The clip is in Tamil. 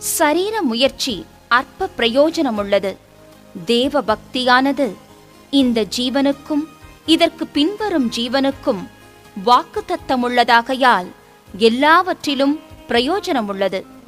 சரீர முயற்சி அற்ப பிரயோஜனமுள்ளது. தேவ பக்தியானது இந்த ஜீவனுக்கும் இதற்கு பின்வரும் ஜீவனுக்கும் வாக்குத்தத்தமுள்ளதாகையால் எல்லாவற்றிலும் பிரயோஜனமுள்ளது.